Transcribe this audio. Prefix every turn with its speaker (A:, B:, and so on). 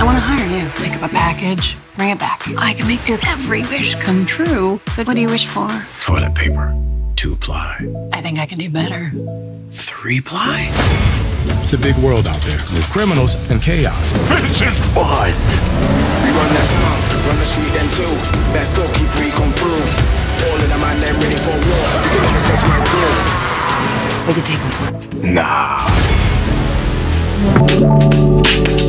A: I want to hire you. Pick up a package, bring it back. I can make your every wish come true. So what do you wish for?
B: Toilet paper. 2-ply.
A: I think I can do better.
B: 3-ply?
C: It's a big world out there with criminals and chaos.
B: This is fun!
D: We run this month, run the street then too. Best dog keep free come through. All of the man them ready for war. You can never test my crew.
A: We could take them.
B: Nah.